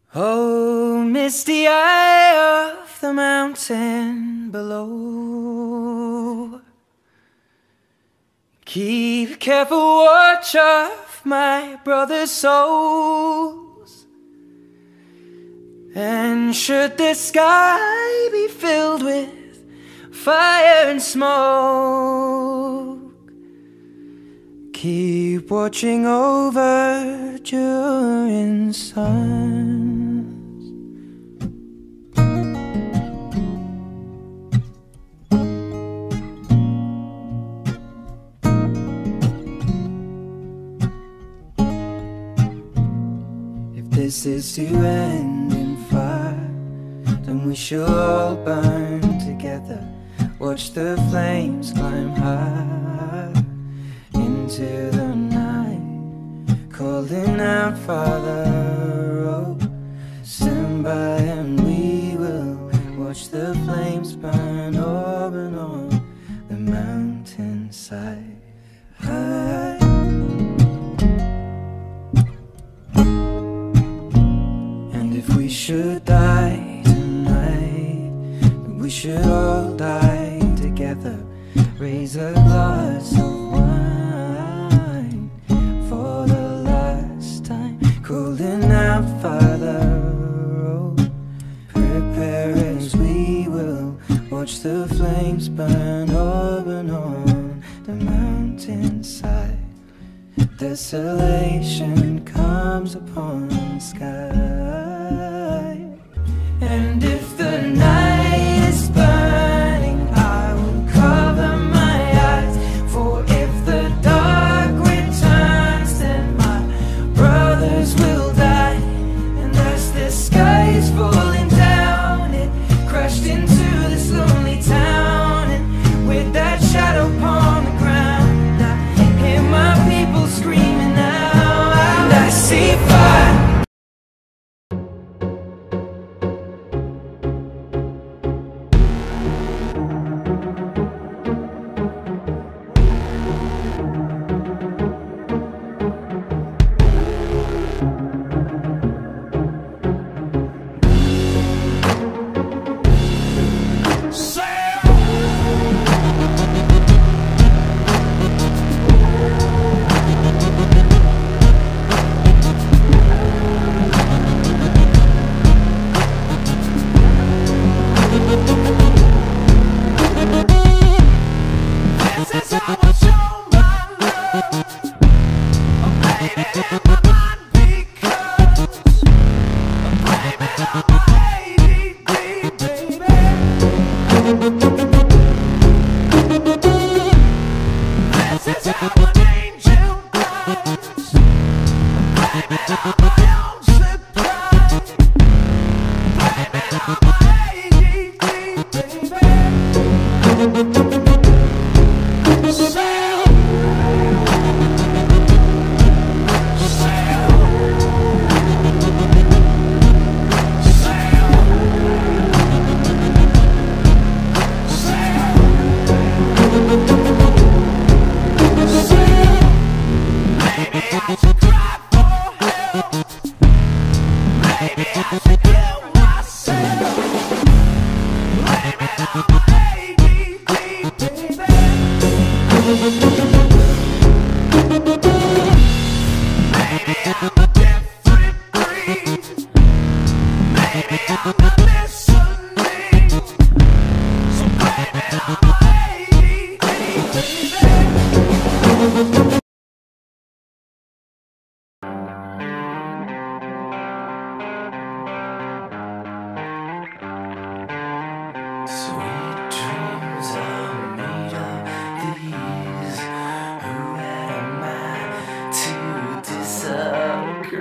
Oh, misty eye of the mountain below, keep careful watch of my brother's souls. And should the sky be filled with fire and smoke, keep watching over during suns. If this is to end in fire, then we shall all burn together. Watch the flames climb high into the night, calling out, Father, oh, stand by and we will watch the flames burn over and on the mountainside. And if we should die tonight, we should all die together. Raise a glass of wine for the last time, calling out, Father, oh, prepare as we will watch the flames burn over and on the mountainside. Desolation comes upon the sky, and if the night is burning, I will cover my eyes. For if the dark returns, then my brothers will die. And as the sky is falling down, it crashed into this lonely town. And with that shadow upon the ground, I hear my people screaming out, and I see fire.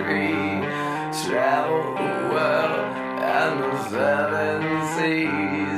Travel the world and the seven seas.